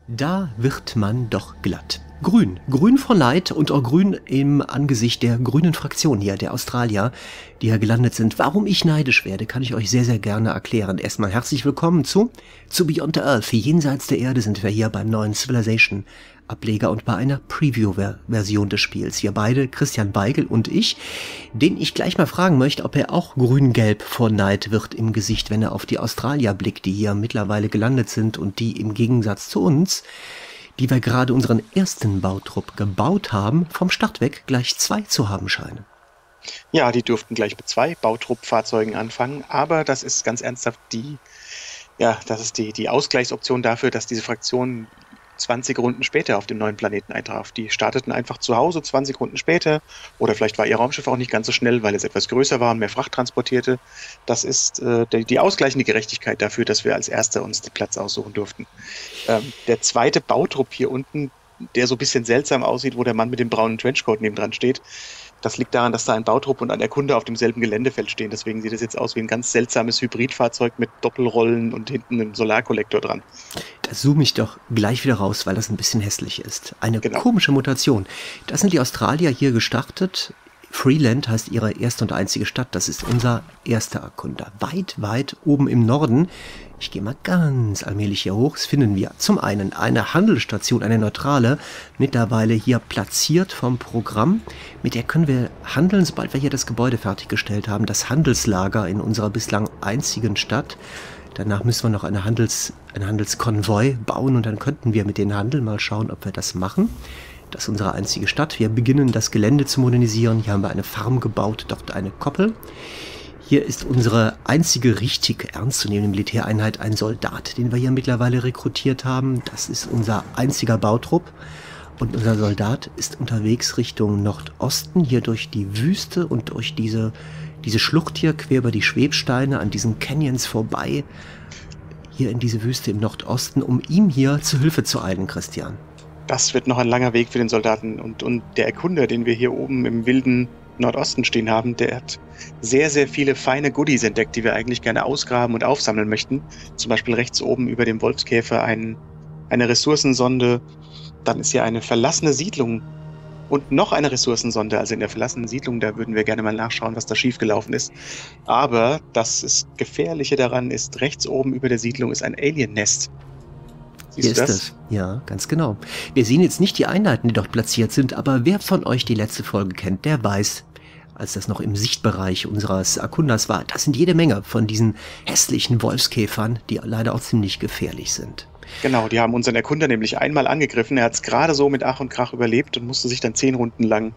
Da wird man doch glatt. Grün. Grün vor Neid und auch grün im Angesicht der grünen Fraktion hier, der Australier, die hier gelandet sind. Warum ich neidisch werde, kann ich euch sehr, sehr gerne erklären. Erstmal herzlich willkommen zu Beyond the Earth. Jenseits der Erde sind wir hier beim neuen Civilization Ableger und bei einer Preview-Version des Spiels. Wir beide, Christian Beigel und ich, den ich gleich mal fragen möchte, ob er auch grün-gelb vor Neid wird im Gesicht, wenn er auf die Australier blickt, die hier mittlerweile gelandet sind und die im Gegensatz zu uns, die wir gerade unseren ersten Bautrupp gebaut haben, vom Start weg gleich 2 zu haben scheinen. Ja, die durften gleich mit 2 Bautruppfahrzeugen anfangen, aber das ist ganz ernsthaft die Ausgleichsoption dafür, dass diese Fraktion 20 Runden später auf dem neuen Planeten eintraf. Die starteten einfach zu Hause 20 Runden später, oder vielleicht war ihr Raumschiff auch nicht ganz so schnell, weil es etwas größer war und mehr Fracht transportierte. Das ist die ausgleichende Gerechtigkeit dafür, dass wir als Erster uns den Platz aussuchen durften. Der zweite Bautrupp hier unten, der so ein bisschen seltsam aussieht, wo der Mann mit dem braunen Trenchcoat nebendran steht, das liegt daran, dass da ein Bautrupp und ein Erkunder auf demselben Geländefeld stehen. Deswegen sieht es jetzt aus wie ein ganz seltsames Hybridfahrzeug mit Doppelrollen und hinten einem Solarkollektor dran. Da zoome ich doch gleich wieder raus, weil das ein bisschen hässlich ist. Eine komische Mutation. Das sind die Australier hier gestartet. Freeland heißt ihre erste und einzige Stadt. Das ist unser erster Erkunder. Weit, weit oben im Norden. Ich gehe mal ganz allmählich hier hoch. Das finden wir zum einen eine Handelsstation, eine neutrale, mittlerweile hier platziert vom Programm. Mit der können wir handeln, sobald wir hier das Gebäude fertiggestellt haben. Das Handelslager in unserer bislang einzigen Stadt. Danach müssen wir noch einen Handelskonvoi bauen und dann könnten wir mit denen handeln. Mal schauen, ob wir das machen. Das ist unsere einzige Stadt. Wir beginnen das Gelände zu modernisieren. Hier haben wir eine Farm gebaut, dort eine Koppel. Hier ist unsere einzige richtig ernstzunehmende Militäreinheit ein Soldat, den wir hier mittlerweile rekrutiert haben. Das ist unser einziger Bautrupp. Und unser Soldat ist unterwegs Richtung Nordosten, hier durch die Wüste und durch diese Schlucht hier, quer über die Schwebsteine, an diesen Canyons vorbei, hier in diese Wüste im Nordosten, um ihm hier zu Hilfe zu eilen, Christian. Das wird noch ein langer Weg für den Soldaten. Und der Erkunder, den wir hier oben im wilden Nordosten stehen haben, der hat sehr, sehr viele feine Goodies entdeckt, die wir eigentlich gerne ausgraben und aufsammeln möchten. Zum Beispiel rechts oben über dem Wolfskäfer eine Ressourcensonde. Dann ist hier eine verlassene Siedlung und noch eine Ressourcensonde. Also in der verlassenen Siedlung, da würden wir gerne mal nachschauen, was da schiefgelaufen ist. Aber das Gefährliche daran ist, rechts oben über der Siedlung ist ein Alien-Nest. Hier ist es. Ja, ganz genau. Wir sehen jetzt nicht die Einheiten, die dort platziert sind, aber wer von euch die letzte Folge kennt, der weiß, als das noch im Sichtbereich unseres Erkunders war, das sind jede Menge von diesen hässlichen Wolfskäfern, die leider auch ziemlich gefährlich sind. Genau, die haben unseren Erkunder nämlich einmal angegriffen. Er hat es gerade so mit Ach und Krach überlebt und musste sich dann 10 Runden lang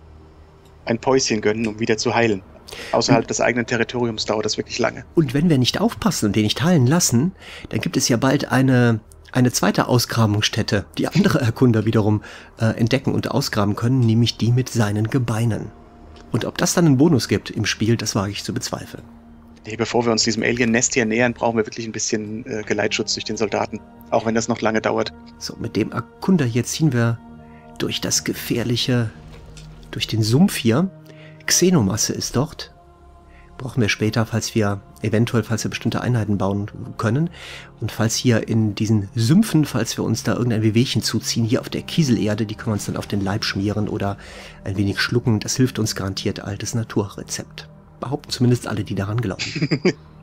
ein Päuschen gönnen, um wieder zu heilen. Außerhalb des eigenen Territoriums dauert das wirklich lange. Und wenn wir nicht aufpassen und den nicht heilen lassen, dann gibt es ja bald eine zweite Ausgrabungsstätte, die andere Erkunder wiederum entdecken und ausgraben können, nämlich die mit seinen Gebeinen. Und ob das dann einen Bonus gibt im Spiel, das wage ich zu bezweifeln. Nee, bevor wir uns diesem Alien-Nest hier nähern, brauchen wir wirklich ein bisschen Geleitschutz durch den Soldaten, auch wenn das noch lange dauert. So, mit dem Erkunder hier ziehen wir durch das Gefährliche, durch den Sumpf hier. Xenomasse ist dort. Brauchen wir später, falls wir bestimmte Einheiten bauen können. Und falls hier in diesen Sümpfen, falls wir uns da irgendein Wehwehchen zuziehen, hier auf der Kieselerde, die können wir uns dann auf den Leib schmieren oder ein wenig schlucken. Das hilft uns garantiert, altes Naturrezept. Behaupten zumindest alle, die daran glauben.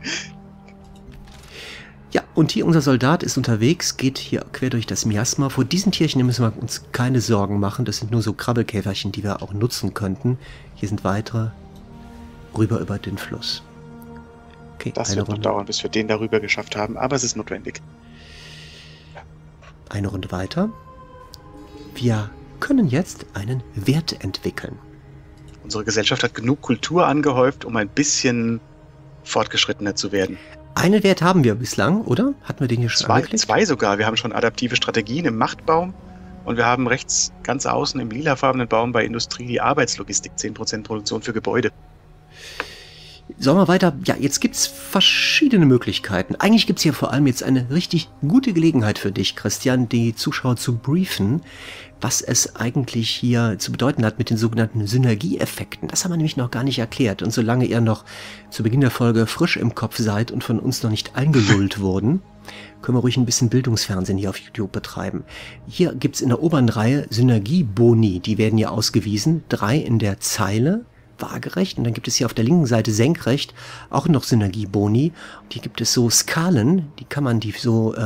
Ja, und hier unser Soldat ist unterwegs, geht hier quer durch das Miasma. Vor diesen Tierchen müssen wir uns keine Sorgen machen. Das sind nur so Krabbelkäferchen, die wir auch nutzen könnten. Hier sind weitere. Rüber über den Fluss. Okay, das wird noch dauern, bis wir den darüber geschafft haben, aber es ist notwendig. Eine Runde weiter. Wir können jetzt einen Wert entwickeln. Unsere Gesellschaft hat genug Kultur angehäuft, um ein bisschen fortgeschrittener zu werden. Einen Wert haben wir bislang, oder? Hatten wir den hier schon angeklickt? 2 sogar. Wir haben schon adaptive Strategien im Machtbaum und wir haben rechts ganz außen im lilafarbenen Baum bei Industrie die Arbeitslogistik, 10% Produktion für Gebäude. Sollen wir weiter? Ja, jetzt gibt's verschiedene Möglichkeiten. Eigentlich gibt's hier vor allem jetzt eine richtig gute Gelegenheit für dich, Christian, die Zuschauer zu briefen, was es eigentlich hier zu bedeuten hat mit den sogenannten Synergieeffekten. Das haben wir nämlich noch gar nicht erklärt. Und solange ihr noch zu Beginn der Folge frisch im Kopf seid und von uns noch nicht eingelullt wurden, können wir ruhig ein bisschen Bildungsfernsehen hier auf YouTube betreiben. Hier gibt's in der oberen Reihe Synergieboni. Die werden hier ausgewiesen. 3 in der Zeile, waagerecht. Und dann gibt es hier auf der linken Seite senkrecht auch noch Synergieboni. Die gibt es so Skalen, die kann man so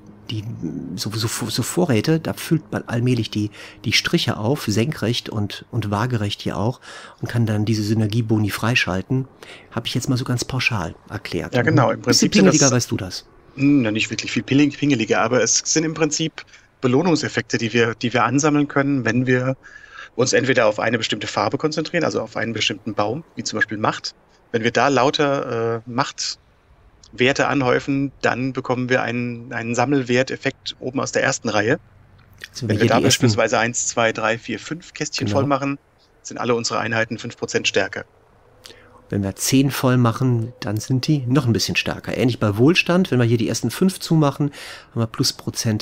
Vorräte, da füllt man allmählich die Striche auf, senkrecht und waagerecht hier auch, und kann dann diese Synergieboni freischalten. Habe ich jetzt mal so ganz pauschal erklärt. Ja, genau. Im Prinzip pingeliger, weißt du das? Nicht wirklich viel pingeliger, aber es sind im Prinzip Belohnungseffekte, die wir ansammeln können, wenn wir uns entweder auf eine bestimmte Farbe konzentrieren, also auf einen bestimmten Baum, wie zum Beispiel Macht. Wenn wir da lauter Machtwerte anhäufen, dann bekommen wir einen Sammelwerteffekt oben aus der ersten Reihe. Also wenn wir da beispielsweise 1, 2, 3, 4, 5 Kästchen voll machen, sind alle unsere Einheiten 5% stärker. Wenn wir 10 voll machen, dann sind die noch ein bisschen stärker. Ähnlich bei Wohlstand, wenn wir hier die ersten 5 zumachen, haben wir plus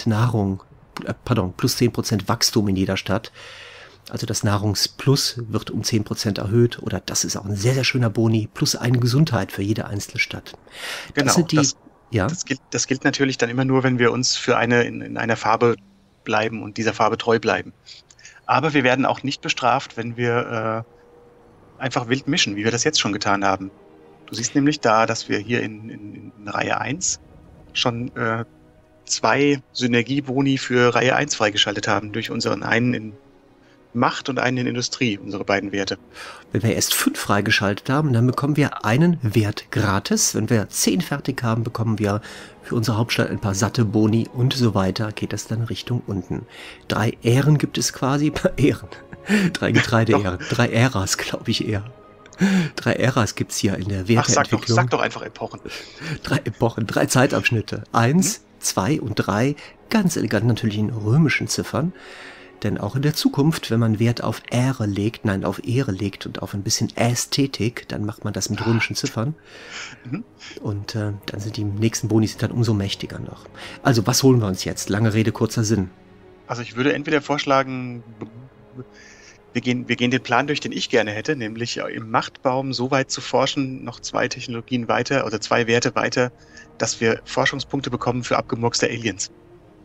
10% Wachstum in jeder Stadt. Also das Nahrungsplus wird um 10% erhöht, oder das ist auch ein sehr, sehr schöner Boni, plus eine Gesundheit für jede einzelne Stadt. Genau, das gilt natürlich dann immer nur, wenn wir uns für in einer Farbe bleiben und dieser Farbe treu bleiben. Aber wir werden auch nicht bestraft, wenn wir einfach wild mischen, wie wir das jetzt schon getan haben. Du siehst nämlich da, dass wir hier in Reihe 1 schon 2 Synergieboni für Reihe 1 freigeschaltet haben, durch unseren einen in Macht und einen in Industrie, unsere beiden Werte. Wenn wir erst 5 freigeschaltet haben, dann bekommen wir einen Wert gratis. Wenn wir 10 fertig haben, bekommen wir für unsere Hauptstadt ein paar satte Boni und so weiter, geht das dann Richtung unten. 3 Ähren gibt es quasi, Ähren, 3 Getreideähren, 3 Äras, glaube ich eher. 3 Äras gibt es hier in der Werteentwicklung. Sag doch einfach Epochen. 3 Epochen, 3 Zeitabschnitte. 1, 2 und 3, ganz elegant natürlich in römischen Ziffern. Denn auch in der Zukunft, wenn man Wert auf Ehre legt und auf ein bisschen Ästhetik, dann macht man das mit römischen Ziffern. Und dann sind die nächsten Bonis dann umso mächtiger noch. Also, was holen wir uns jetzt? Lange Rede, kurzer Sinn. Also ich würde entweder vorschlagen, wir gehen den Plan durch, den ich gerne hätte, nämlich im Machtbaum so weit zu forschen, noch 2 Technologien weiter oder 2 Werte weiter, dass wir Forschungspunkte bekommen für abgemurkste Aliens.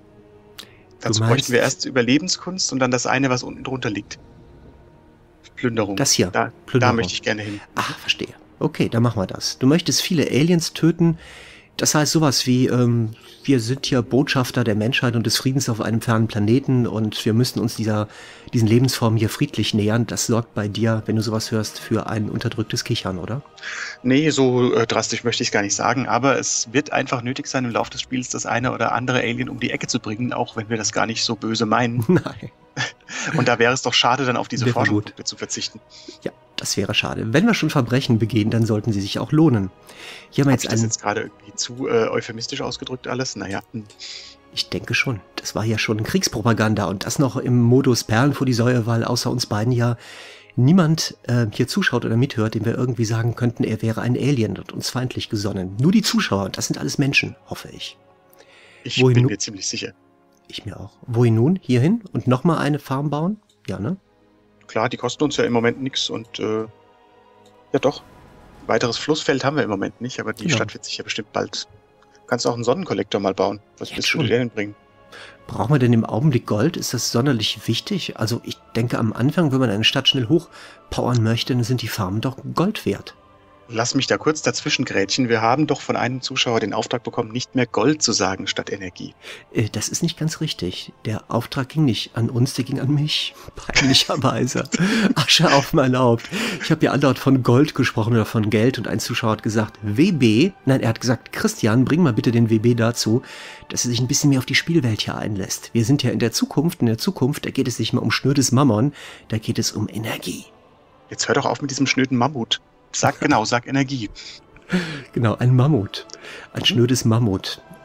Dazu bräuchten wir erst Überlebenskunst und dann das eine, was unten drunter liegt. Plünderung. Das hier. Da möchte ich gerne hin. Ach, verstehe. Okay, dann machen wir das. Du möchtest viele Aliens töten. Das heißt sowas wie, wir sind hier Botschafter der Menschheit und des Friedens auf einem fernen Planeten und wir müssen uns diesen Lebensformen hier friedlich nähern. Das sorgt bei dir, wenn du sowas hörst, für ein unterdrücktes Kichern, oder? Nee, so drastisch möchte ich es gar nicht sagen, aber es wird einfach nötig sein, im Laufe des Spiels das eine oder andere Alien um die Ecke zu bringen, auch wenn wir das gar nicht so böse meinen. Nein. Und da wäre es doch schade, dann auf diese Forschungspunkte zu verzichten. Ja, das wäre schade. Wenn wir schon Verbrechen begehen, dann sollten sie sich auch lohnen. Hier haben wir das jetzt gerade irgendwie zu euphemistisch ausgedrückt alles? Naja. Ich denke schon. Das war ja schon Kriegspropaganda und das noch im Modus Perlen vor die Säue, weil außer uns beiden ja niemand hier zuschaut oder mithört, dem wir irgendwie sagen könnten, er wäre ein Alien und uns feindlich gesonnen. Nur die Zuschauer, und das sind alles Menschen, hoffe ich. Ich bin mir ziemlich sicher. Ich mir auch. Wohin nun? Hierhin? Und nochmal eine Farm bauen? Ja, ne? Klar, die kosten uns ja im Moment nichts und ja doch. Weiteres Flussfeld haben wir im Moment nicht, aber die Stadt wird sich ja bestimmt bald. Kannst du auch einen Sonnenkollektor mal bauen? Was willst du dir denn bringen? Brauchen wir denn im Augenblick Gold? Ist das sonderlich wichtig? Also ich denke am Anfang, wenn man eine Stadt schnell hochpowern möchte, dann sind die Farmen doch Gold wert. Lass mich da kurz dazwischen grätschen. Wir haben doch von einem Zuschauer den Auftrag bekommen, nicht mehr Gold zu sagen statt Energie. Das ist nicht ganz richtig. Der Auftrag ging nicht an uns, der ging an mich. Peinlicherweise. Asche auf mein Haupt. Ich habe ja andauernd von Gold gesprochen oder von Geld und ein Zuschauer hat gesagt, WB. Nein, er hat gesagt, Christian, bring mal bitte den WB dazu, dass er sich ein bisschen mehr auf die Spielwelt hier einlässt. Wir sind ja in der Zukunft. In der Zukunft, da geht es nicht mehr um schnödes Mammon, da geht es um Energie. Jetzt hör doch auf mit diesem schnöden Mammut. Sag Energie. Genau, ein Mammut. Ein schnödes Mammut.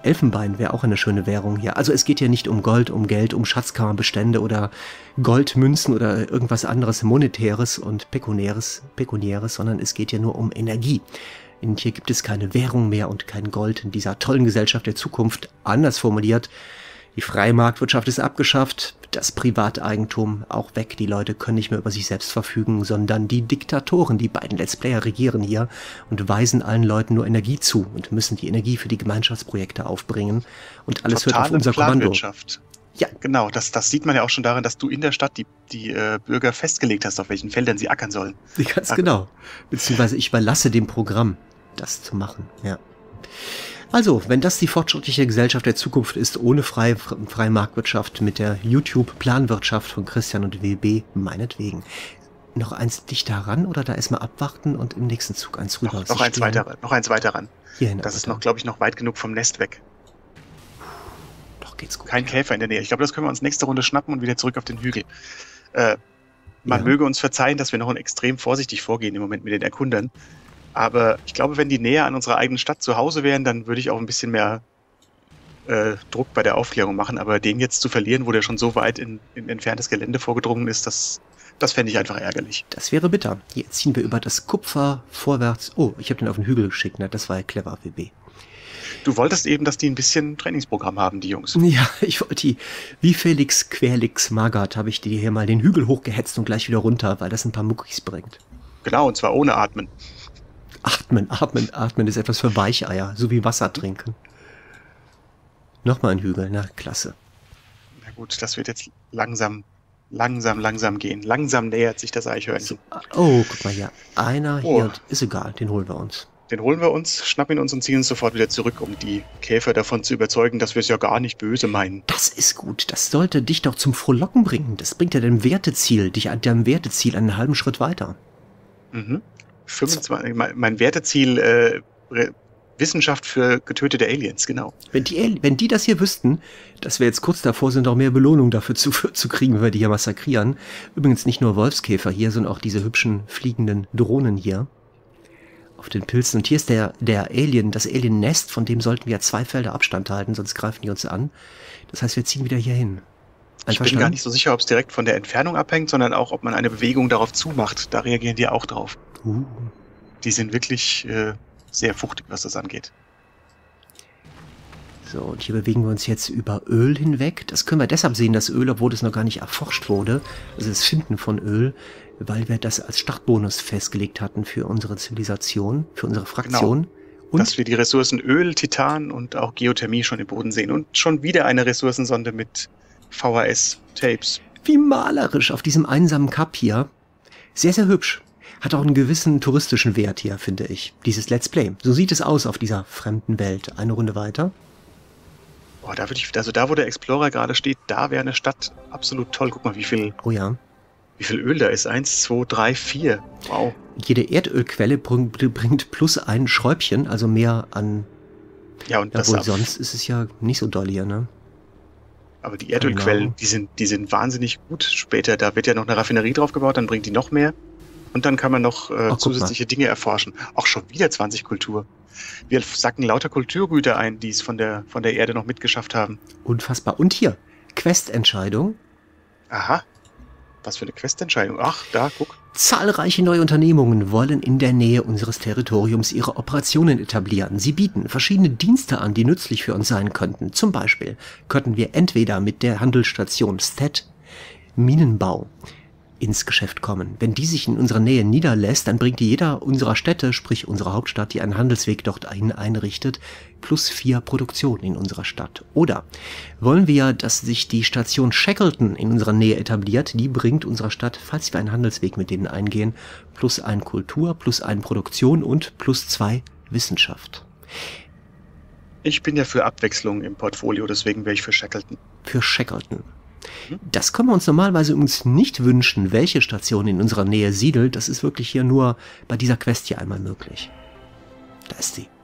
Elfenbein wäre auch eine schöne Währung hier. Also es geht hier nicht um Gold, um Geld, um Schatzkammerbestände oder Goldmünzen oder irgendwas anderes Monetäres und Pekuniäres, sondern es geht hier nur um Energie. Und hier gibt es keine Währung mehr und kein Gold in dieser tollen Gesellschaft der Zukunft. Anders formuliert, die freie Marktwirtschaft ist abgeschafft, das Privateigentum auch weg. Die Leute können nicht mehr über sich selbst verfügen, sondern die Diktatoren, die beiden Let's Player regieren hier und weisen allen Leuten nur Energie zu und müssen die Energie für die Gemeinschaftsprojekte aufbringen. Und alles hört auf unser Kommando. Ja, genau. Das sieht man ja auch schon daran, dass du in der Stadt die Bürger festgelegt hast, auf welchen Feldern sie ackern sollen. Ganz genau. Beziehungsweise ich überlasse dem Programm, das zu machen. Ja. Also, wenn das die fortschrittliche Gesellschaft der Zukunft ist, ohne freie Marktwirtschaft, mit der YouTube-Planwirtschaft von Christian und WB, meinetwegen. Noch eins dichter ran oder da erstmal abwarten und im nächsten Zug eins rüber? Noch eins weiter ran. Hierhin. Das ist noch, glaube ich, noch weit genug vom Nest weg. Doch, geht's gut. Kein Käfer in der Nähe. Ich glaube, das können wir uns nächste Runde schnappen und wieder zurück auf den Hügel. Man möge uns verzeihen, dass wir noch extrem vorsichtig vorgehen im Moment mit den Erkundern. Aber ich glaube, wenn die näher an unserer eigenen Stadt zu Hause wären, dann würde ich auch ein bisschen mehr Druck bei der Aufklärung machen. Aber den jetzt zu verlieren, wo der schon so weit in entferntes Gelände vorgedrungen ist, das fände ich einfach ärgerlich. Das wäre bitter. Jetzt ziehen wir über das Kupfer vorwärts. Oh, ich habe den auf den Hügel geschickt. Ne? Das war ja clever, WB. Du wolltest eben, dass die ein bisschen Trainingsprogramm haben, die Jungs. Ja, ich wollte die, wie Felix Querlix Magath, habe ich die hier mal den Hügel hochgehetzt und gleich wieder runter, weil das ein paar Muckis bringt. Genau, und zwar ohne Atmen. Atmen ist etwas für Weicheier, so wie Wasser trinken. Nochmal ein Hügel, na klasse. Na gut, das wird jetzt langsam gehen. Langsam nähert sich das Eichhörnchen. Oh, guck mal hier. Einer hier, ist egal, den holen wir uns. Den holen wir uns, schnappen ihn uns und ziehen uns sofort wieder zurück, um die Käfer davon zu überzeugen, dass wir es ja gar nicht böse meinen. Das ist gut, das sollte dich doch zum Frohlocken bringen. Das bringt ja deinem Werteziel einen halben Schritt weiter. Mhm. 25, mein Werteziel, Wissenschaft für getötete Aliens, genau. Wenn die das hier wüssten, dass wir jetzt kurz davor sind, noch mehr Belohnung dafür zu kriegen, wenn wir die hier massakrieren. Übrigens nicht nur Wolfskäfer hier, sondern auch diese hübschen fliegenden Drohnen hier auf den Pilzen. Und hier ist das Alien-Nest, von dem sollten wir 2 Felder Abstand halten, sonst greifen die uns an. Das heißt, wir ziehen wieder hier hin. Ich bin gar nicht so sicher, ob es direkt von der Entfernung abhängt, sondern auch, ob man eine Bewegung darauf zumacht. Da reagieren die auch drauf. Die sind wirklich sehr fuchtig, was das angeht. So, und hier bewegen wir uns jetzt über Öl hinweg. Das können wir deshalb sehen, das Öl, obwohl es noch gar nicht erforscht wurde. Also das Finden von Öl, weil wir das als Startbonus festgelegt hatten für unsere Zivilisation, für unsere Fraktion. Genau. Und dass wir die Ressourcen Öl, Titan und auch Geothermie schon im Boden sehen. Und schon wieder eine Ressourcensonde mit VHS-Tapes. Wie malerisch auf diesem einsamen Kap hier. Sehr, sehr hübsch. Hat auch einen gewissen touristischen Wert hier, finde ich. Dieses Let's Play. So sieht es aus auf dieser fremden Welt. Eine Runde weiter. Boah, da wo der Explorer gerade steht, da wäre eine Stadt absolut toll. Guck mal, wie viel Öl da ist. 1, 2, 3, 4. Wow. Jede Erdölquelle bringt plus ein Schräubchen, also mehr an... Ja, und sonst ist es ja nicht so doll hier, ne? Aber die Erdölquellen, die sind wahnsinnig gut später. Da wird ja noch eine Raffinerie drauf gebaut, dann bringt die noch mehr. Und dann kann man noch zusätzliche Dinge erforschen. Auch schon wieder 20 Kultur. Wir sacken lauter Kulturgüter ein, die es von der Erde noch mitgeschafft haben. Unfassbar. Und hier, Questentscheidung. Aha. Was für eine Questentscheidung. Ach, da, guck. Zahlreiche neue Unternehmungen wollen in der Nähe unseres Territoriums ihre Operationen etablieren. Sie bieten verschiedene Dienste an, die nützlich für uns sein könnten. Zum Beispiel könnten wir entweder mit der Handelsstation Stead Minenbau ins Geschäft kommen. Wenn die sich in unserer Nähe niederlässt, dann bringt jeder unserer Städte, sprich unserer Hauptstadt, die einen Handelsweg dort einrichtet, +4 Produktion in unserer Stadt. Oder wollen wir, dass sich die Station Shackleton in unserer Nähe etabliert, die bringt unserer Stadt, falls wir einen Handelsweg mit denen eingehen, +1 Kultur, +1 Produktion und +2 Wissenschaft. Ich bin ja für Abwechslung im Portfolio, deswegen wäre ich für Shackleton. Für Shackleton. Das können wir uns normalerweise übrigens nicht wünschen, welche Station in unserer Nähe siedelt. Das ist wirklich hier nur bei dieser Quest hier einmal möglich. Da ist sie.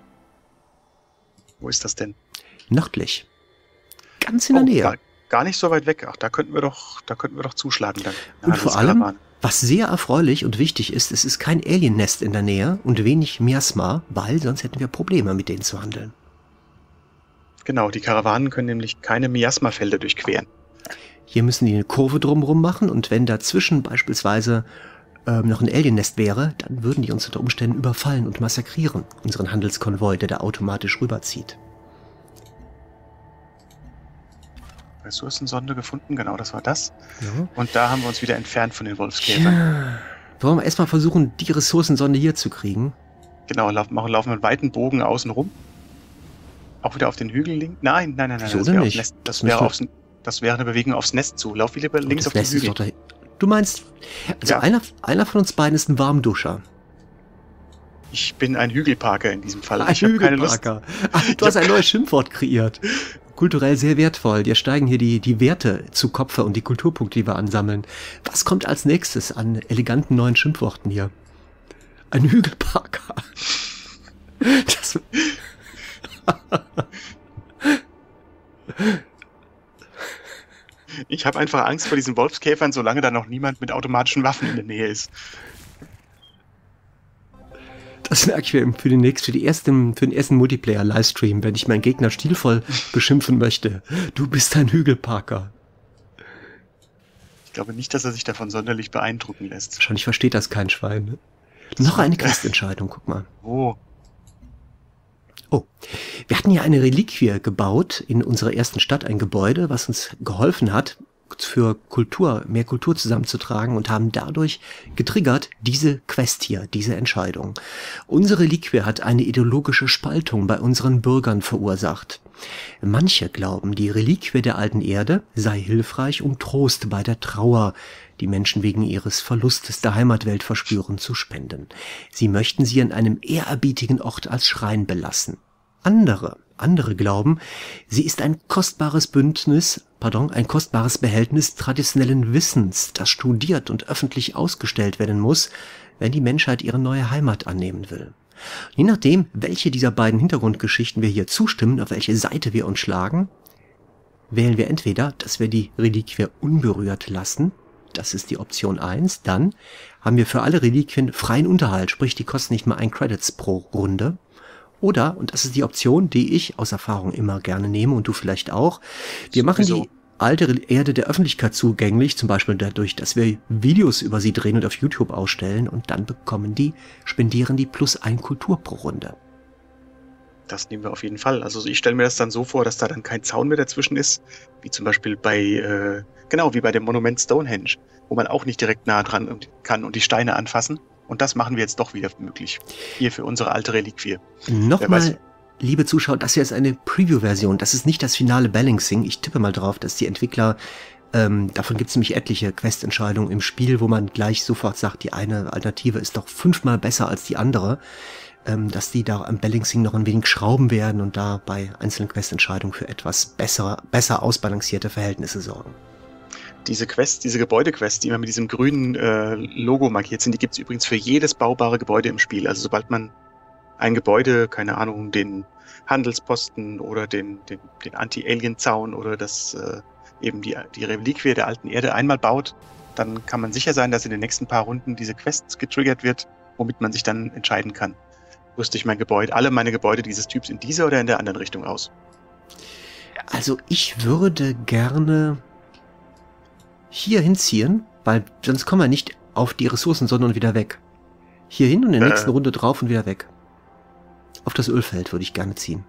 Wo ist das denn? Nördlich. Ganz in der Nähe. Gar nicht so weit weg. Ach, da könnten wir doch zuschlagen dann. Und vor allem, was sehr erfreulich und wichtig ist, es ist kein Alien-Nest in der Nähe und wenig Miasma, weil sonst hätten wir Probleme, mit denen zu handeln. Genau, die Karawanen können nämlich keine Miasmafelder durchqueren. Hier müssen die eine Kurve drumherum machen und wenn dazwischen beispielsweise noch ein Aliennest wäre, dann würden die uns unter Umständen überfallen und massakrieren, unseren Handelskonvoi, der da automatisch rüberzieht. Ressourcensonde gefunden, genau, das war das. Ja. Und da haben wir uns wieder entfernt von den Wolfskäfern. Ja. Wollen wir erstmal versuchen, die Ressourcensonde hier zu kriegen? Genau, laufen wir einen weiten Bogen außen rum. Auch wieder auf den Hügel links? Nein. Wieso denn nicht? Das wäre eine Bewegung aufs Nest zu. Lauf wieder links auf den Hügel. Du meinst, also ja. Einer von uns beiden ist ein Warmduscher. Ich bin ein Hügelparker in diesem Fall. Ein Hügelparker. Ach, du hast ein neues Schimpfwort kreiert. Kulturell sehr wertvoll. Dir steigen hier die Werte zu Kopfe und die Kulturpunkte, die wir ansammeln. Was kommt als nächstes an eleganten neuen Schimpfworten hier? Ein Hügelparker. Das... Ich habe einfach Angst vor diesen Wolfskäfern, solange da noch niemand mit automatischen Waffen in der Nähe ist. Das merke ich mir für den ersten Multiplayer-Livestream, wenn ich meinen Gegner stilvoll beschimpfen möchte. Du bist ein Hügelparker. Ich glaube nicht, dass er sich davon sonderlich beeindrucken lässt. Wahrscheinlich versteht das kein Schwein. Ne? Noch eine Questentscheidung, guck mal. Oh, wir hatten ja eine Reliquie gebaut in unserer ersten Stadt, ein Gebäude, was uns geholfen hat, für mehr Kultur zusammenzutragen und haben dadurch getriggert diese Quest hier, diese Entscheidung. Unsere Reliquie hat eine ideologische Spaltung bei unseren Bürgern verursacht. Manche glauben, die Reliquie der alten Erde sei hilfreich, um Trost bei der Trauer, die Menschen wegen ihres Verlustes der Heimatwelt verspüren, zu spenden. Sie möchten sie an einem ehrerbietigen Ort als Schrein belassen. Andere glauben, sie ist ein kostbares Behältnis traditionellen Wissens, das studiert und öffentlich ausgestellt werden muss, wenn die Menschheit ihre neue Heimat annehmen will. Je nachdem, welche dieser beiden Hintergrundgeschichten wir hier zustimmen, auf welche Seite wir uns schlagen, wählen wir entweder, dass wir die Reliquie unberührt lassen, das ist die Option 1, dann haben wir für alle Reliquien freien Unterhalt, sprich die kosten nicht mal 1 Credits pro Runde. Oder, und das ist die Option, die ich aus Erfahrung immer gerne nehme und du vielleicht auch, wir machen die alte Erde der Öffentlichkeit zugänglich, zum Beispiel dadurch, dass wir Videos über sie drehen und auf YouTube ausstellen und dann spendieren die plus 1 Kultur pro Runde. Das nehmen wir auf jeden Fall. Also ich stelle mir das dann so vor, dass da dann kein Zaun mehr dazwischen ist, wie zum Beispiel wie bei dem Monument Stonehenge, wo man auch nicht direkt nah dran kann und die Steine anfassen. Und das machen wir jetzt doch wieder möglich. Hier für unsere alte Reliquie. Nochmal, liebe Zuschauer, das hier ist eine Preview-Version. Das ist nicht das finale Balancing. Ich tippe mal drauf, dass die Entwickler, davon gibt es nämlich etliche Questentscheidungen im Spiel, wo man gleich sofort sagt, die eine Alternative ist doch 5-mal besser als die andere, dass die da am Balancing noch ein wenig schrauben werden und da bei einzelnen Questentscheidungen für etwas besser ausbalancierte Verhältnisse sorgen. Diese Gebäudequests, die immer mit diesem grünen Logo markiert sind, die gibt es übrigens für jedes baubare Gebäude im Spiel. Also sobald man ein Gebäude, keine Ahnung, den Handelsposten oder den Anti-Alien-Zaun oder eben die Reliquie der alten Erde einmal baut, dann kann man sicher sein, dass in den nächsten paar Runden diese Quests getriggert wird, womit man sich dann entscheiden kann. Rüste ich alle meine Gebäude dieses Typs in dieser oder in der anderen Richtung aus? Also ich würde gerne hier hinziehen, weil sonst kommen wir nicht auf die Ressourcen, sondern wieder weg. Hier hin und in der nächsten Runde drauf und wieder weg. Auf das Ölfeld würde ich gerne ziehen.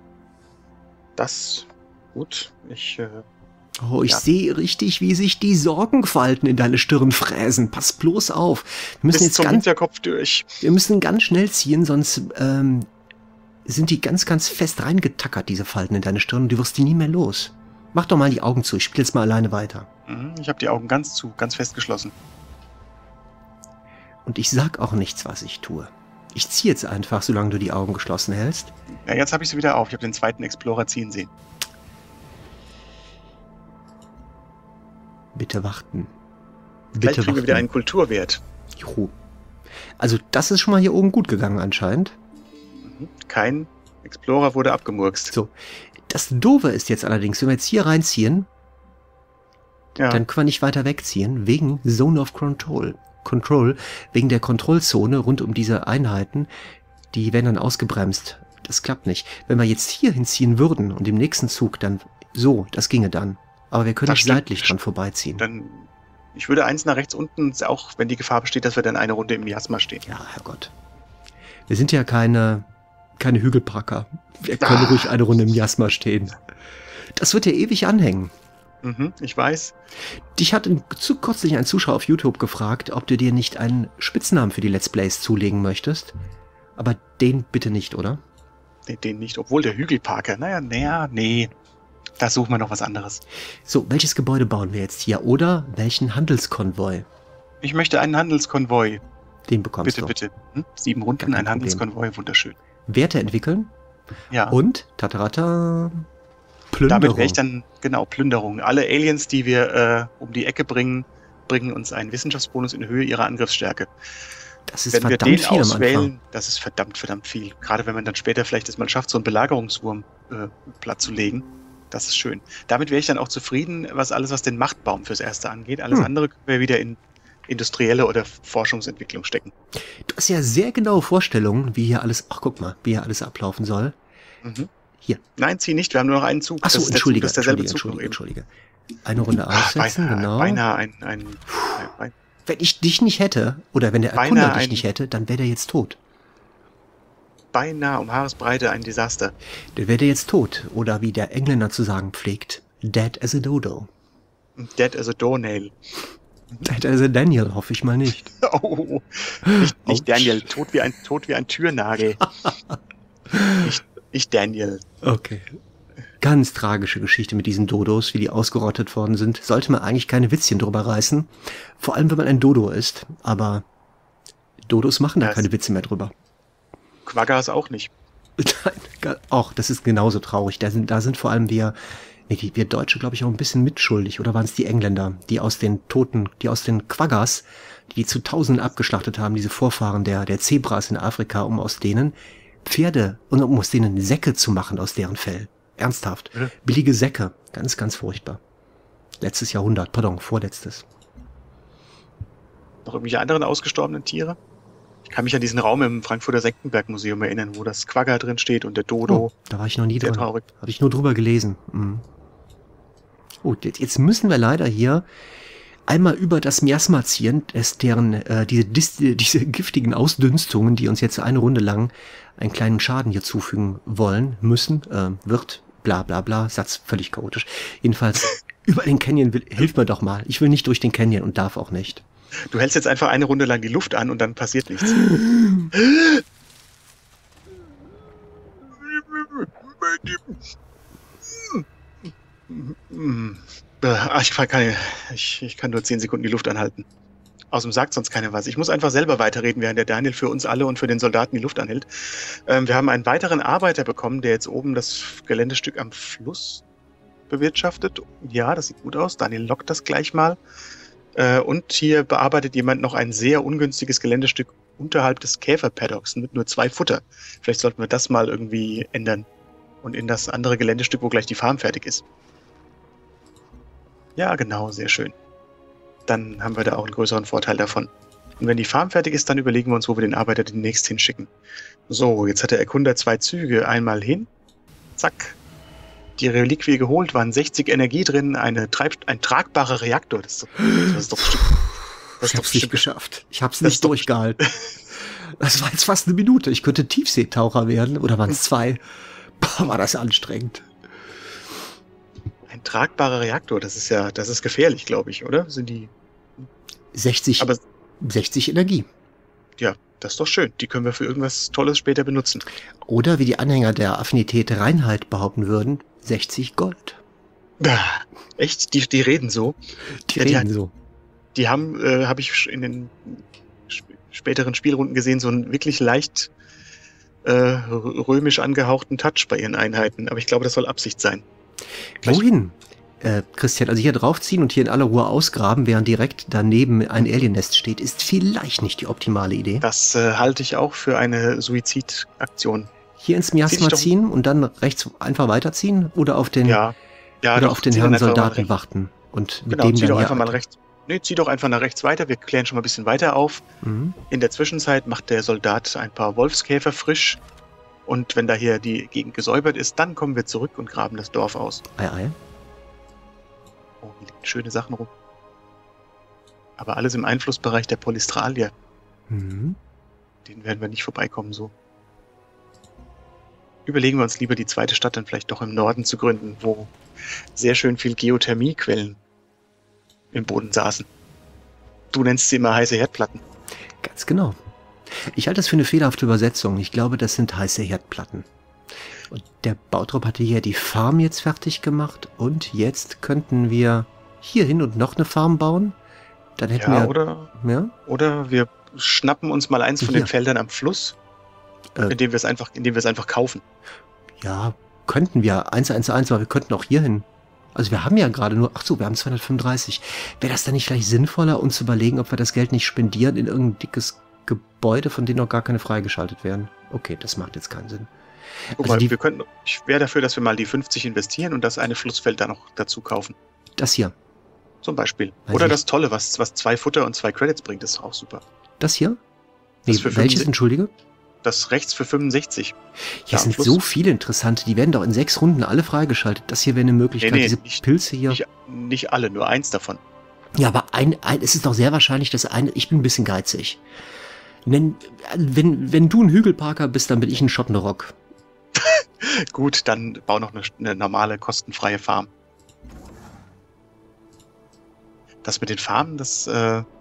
Gut. Ich sehe richtig, wie sich die Sorgenfalten in deine Stirn fräsen. Pass bloß auf. Wir müssen jetzt Hinterkopf durch. Wir müssen ganz schnell ziehen, sonst sind die ganz, ganz fest reingetackert, diese Falten in deine Stirn, und du wirst die nie mehr los. Mach doch mal die Augen zu, ich spiele jetzt mal alleine weiter. Ich habe die Augen ganz fest geschlossen. Und ich sag auch nichts, was ich tue. Ich ziehe jetzt einfach, solange du die Augen geschlossen hältst. Ja, jetzt habe ich sie wieder auf. Ich habe den zweiten Explorer ziehen sehen. Bitte warten. Vielleicht kriegen wir wieder einen Kulturwert. Juhu. Also das ist schon mal hier oben gut gegangen anscheinend. Kein Explorer wurde abgemurkst. So. Das Doofe ist jetzt allerdings, wenn wir jetzt hier reinziehen, dann können wir nicht weiter wegziehen, wegen Zone of Control, wegen der Kontrollzone rund um diese Einheiten, die werden dann ausgebremst Das klappt nicht. Wenn wir jetzt hier hinziehen würden und im nächsten Zug dann so, das ginge dann. Aber wir können nicht seitlich dran vorbeiziehen. Dann, ich würde eins nach rechts unten, auch wenn die Gefahr besteht, dass wir dann eine Runde im Miasma stehen. Ja, Herrgott. Wir sind ja keine Hügelpacker. Wir können ruhig eine Runde im Miasma stehen. Das wird ja ewig anhängen. Ich weiß. Dich hat kürzlich ein Zuschauer auf YouTube gefragt, ob du dir nicht einen Spitznamen für die Let's Plays zulegen möchtest. Aber den bitte nicht, oder? Den nicht, obwohl der Hügelparker. Nee. Da suchen wir noch was anderes. So, welches Gebäude bauen wir jetzt hier? Oder welchen Handelskonvoi? Ich möchte einen Handelskonvoi. Den bekommst du. Bitte. 7 Runden, ein Handelskonvoi, wunderschön. Werte entwickeln. Ja. Und, Tatarata, Plünderung. Damit wäre ich dann, Plünderung. Alle Aliens, die wir um die Ecke bringen uns einen Wissenschaftsbonus in Höhe ihrer Angriffsstärke. Das ist wenn verdammt wir den viel auswählen, das ist verdammt viel. Gerade wenn man dann später vielleicht es mal schafft, so einen Belagerungswurm platt zu legen. Das ist schön. Damit wäre ich dann auch zufrieden, was den Machtbaum fürs Erste angeht. Alles andere können wir wieder in industrielle oder Forschungsentwicklung stecken. Du hast ja sehr genaue Vorstellungen, wie hier alles ablaufen soll. Hier. Nein, zieh nicht, wir haben nur noch einen Zug. Achso, entschuldige. Eine Runde aussetzen, genau. Beinahe wenn ich dich nicht hätte, oder wenn der Erkunder dich nicht hätte, dann wäre der jetzt tot. Beinahe um Haaresbreite ein Desaster. Der wäre jetzt tot. Oder wie der Engländer zu sagen pflegt, dead as a dodo. Dead as a doornail. Dead as a Daniel, hoffe ich mal nicht. Oh, nicht Daniel, tot wie ein Türnagel. nicht Daniel. Okay. Ganz tragische Geschichte mit diesen Dodos, wie die ausgerottet worden sind. Sollte man eigentlich keine Witzchen drüber reißen. Vor allem, wenn man ein Dodo ist. Aber Dodos machen da keine Witze mehr drüber. Quaggas auch nicht. Nein, auch, das ist genauso traurig. Da sind vor allem wir Deutsche, glaube ich, auch ein bisschen mitschuldig. Oder waren es die Engländer, die aus den Quaggas, die zu Tausenden abgeschlachtet haben, diese Vorfahren der Zebras in Afrika, um aus denen Pferde und um aus denen Säcke zu machen aus deren Fell. Ernsthaft. Ja. Billige Säcke. Ganz, ganz furchtbar. Vorletztes. Noch irgendwelche anderen ausgestorbenen Tiere? Ich kann mich an diesen Raum im Frankfurter Senckenberg-Museum erinnern, wo das Quagga drin steht und der Dodo. Oh, da war ich noch nie drin. Habe ich nur drüber gelesen. Oh, jetzt müssen wir leider hier einmal über das Miasma ziehen, deren diese giftigen Ausdünstungen, die uns jetzt eine Runde lang einen kleinen Schaden hier zufügen müssen, bla bla bla, Satz völlig chaotisch. Jedenfalls, über den Canyon hilf mir doch mal. Ich will nicht durch den Canyon und darf auch nicht. Du hältst jetzt einfach eine Runde lang die Luft an und dann passiert nichts. Ich kann nur 10 Sekunden die Luft anhalten. Außerdem sagt sonst keiner was. Ich muss einfach selber weiterreden, während der Daniel für uns alle und für den Soldaten die Luft anhält. Wir haben einen weiteren Arbeiter bekommen, der jetzt oben das Geländestück am Fluss bewirtschaftet. Ja, das sieht gut aus. Daniel lockt das gleich mal. Und hier bearbeitet jemand noch ein sehr ungünstiges Geländestück unterhalb des Käferpaddocks mit nur 2 Futter. Vielleicht sollten wir das mal irgendwie ändern. Und in das andere Geländestück, wo gleich die Farm fertig ist. Ja, genau, sehr schön. Dann haben wir da auch einen größeren Vorteil davon. Und wenn die Farm fertig ist, dann überlegen wir uns, wo wir den Arbeiter demnächst hinschicken. So, jetzt hat der Erkunder 2 Züge. Einmal hin. Zack. Die Reliquie geholt, waren 60 Energie drin, ein tragbarer Reaktor. Das ist doch bestimmt. Ich hab's nicht geschafft. Ich hab's nicht durchgehalten. Das war jetzt fast eine Minute. Ich könnte Tiefseetaucher werden. Oder waren es 2? Boah, war das anstrengend. Ein tragbarer Reaktor, das ist gefährlich, glaube ich, oder? Sind die 60 Energie. Ja, das ist doch schön. Die können wir für irgendwas Tolles später benutzen. Oder wie die Anhänger der Affinität Reinheit behaupten würden, 60 Gold. Echt? Die reden so? Die reden so. Die habe ich in den späteren Spielrunden gesehen, so einen wirklich leicht römisch angehauchten Touch bei ihren Einheiten. Aber ich glaube, das soll Absicht sein. Wohin? Christian, also hier draufziehen und hier in aller Ruhe ausgraben, während direkt daneben ein Aliennest steht, ist vielleicht nicht die optimale Idee. Das halte ich auch für eine Suizidaktion. Hier ins Miasma ziehen und dann rechts einfach weiterziehen oder auf den, auf den Herrn Soldaten warten und mit dem zieh dann doch einfach mal rechts. Nee, zieh doch einfach nach rechts weiter. Wir klären schon mal ein bisschen weiter auf. In der Zwischenzeit macht der Soldat ein paar Wolfskäfer frisch Und wenn da hier die Gegend gesäubert ist, dann kommen wir zurück und graben das Dorf aus. Ei, ei. Oh, hier liegen schöne Sachen rum. Aber alles im Einflussbereich der Polistralier. Mhm. Den werden wir nicht vorbeikommen so. Überlegen wir uns lieber, die zweite Stadt dann vielleicht doch im Norden zu gründen, wo sehr schön viel Geothermiequellen im Boden saßen. Du nennst sie immer heiße Herdplatten. Ganz genau. Ich halte das für eine fehlerhafte Übersetzung. Ich glaube, das sind heiße Herdplatten. Und der Bautrupp hatte hier die Farm jetzt fertig gemacht. Und jetzt könnten wir hier hin und noch eine Farm bauen. Dann hätten wir... Oder wir schnappen uns mal eins von den Feldern am Fluss, indem wir es einfach kaufen. Ja, könnten wir. 111, aber wir könnten auch hier hin. Also wir haben ja gerade nur... Ach so, wir haben 235. Wäre das dann nicht vielleicht sinnvoller, uns zu überlegen, ob wir das Geld nicht spendieren in irgendein dickes Gebäude, von denen noch gar keine freigeschaltet werden? Okay, das macht jetzt keinen Sinn. Guck also mal, ich wäre dafür, dass wir mal die 50 investieren und das eine Flussfeld da noch dazu kaufen. Das hier? Zum Beispiel. Oder das Tolle, was 2 Futter und 2 Credits bringt, ist auch super. Das hier? Nee, das welches, entschuldige? Das rechts für 65. Hier sind so viele interessante, die werden doch in 6 Runden alle freigeschaltet. Das hier wäre eine Möglichkeit, diese Pilze hier... Nicht alle, nur eins davon. Ja, aber es ist doch sehr wahrscheinlich, dass ich bin ein bisschen geizig. Wenn du ein Hügelparker bist, dann bin ich ein Schottenrock. Gut, dann bau noch eine normale, kostenfreie Farm. Das mit den Farmen, das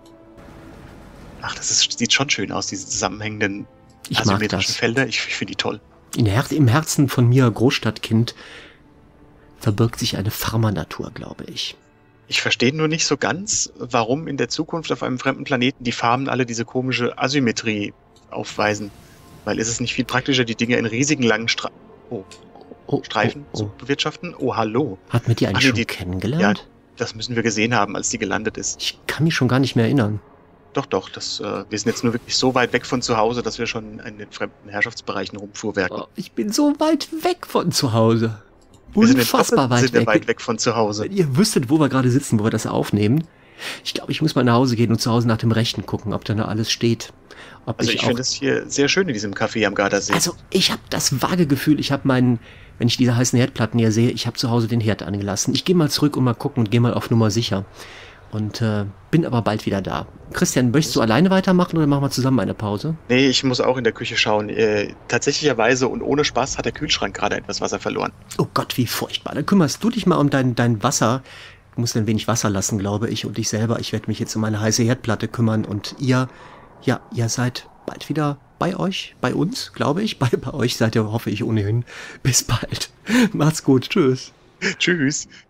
sieht schon schön aus, diese zusammenhängenden asymmetrischen Felder. Ich finde die toll. Im Herzen von mir, Großstadtkind, verbirgt sich eine Farmernatur, glaube ich. Ich verstehe nur nicht so ganz, warum in der Zukunft auf einem fremden Planeten die Farmen alle diese komische Asymmetrie aufweisen. Weil ist es nicht viel praktischer, die Dinge in riesigen langen Streifen zu bewirtschaften? Oh, hallo. Hat mit dir eigentlich schon kennengelernt? Ja, das müssen wir gesehen haben, als die gelandet ist. Ich kann mich schon gar nicht mehr erinnern. Doch, wir sind jetzt nur wirklich so weit weg von zu Hause, dass wir schon in den fremden Herrschaftsbereichen rumfuhrwerken. Oh, ich bin so weit weg von zu Hause. Unfassbar weit weg von zu Hause. Wenn ihr wüsstet, wo wir gerade sitzen, wo wir das aufnehmen. Ich glaube, ich muss mal nach Hause gehen und zu Hause nach dem Rechten gucken, ob da noch alles steht. Ich finde es hier sehr schön in diesem Café am Gardasee. Also ich habe das vage Gefühl, wenn ich diese heißen Herdplatten hier sehe, ich habe zu Hause den Herd angelassen. Ich gehe mal zurück und mal gucken und gehe mal auf Nummer sicher. Und bin aber bald wieder da. Christian, möchtest du alleine weitermachen oder machen wir zusammen eine Pause? Nee, ich muss auch in der Küche schauen. Tatsächlicherweise und ohne Spaß hat der Kühlschrank gerade etwas Wasser verloren. Oh Gott, wie furchtbar. Dann kümmerst du dich mal um dein Wasser. Du musst ein wenig Wasser lassen, glaube ich. Und ich selber, ich werde mich jetzt um meine heiße Herdplatte kümmern. Und ihr seid bald wieder bei euch, bei uns, glaube ich. Bei euch seid ihr, hoffe ich, ohnehin. Bis bald. Macht's gut. Tschüss. Tschüss.